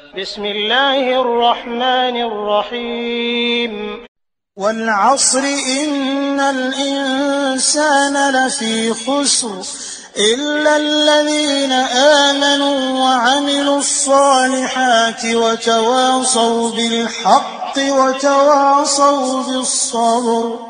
بسم الله الرحمن الرحيم والعصر إن الإنسان لفي خسر إلا الذين آمنوا وعملوا الصالحات وتواصوا بالحق وتواصوا بالصبر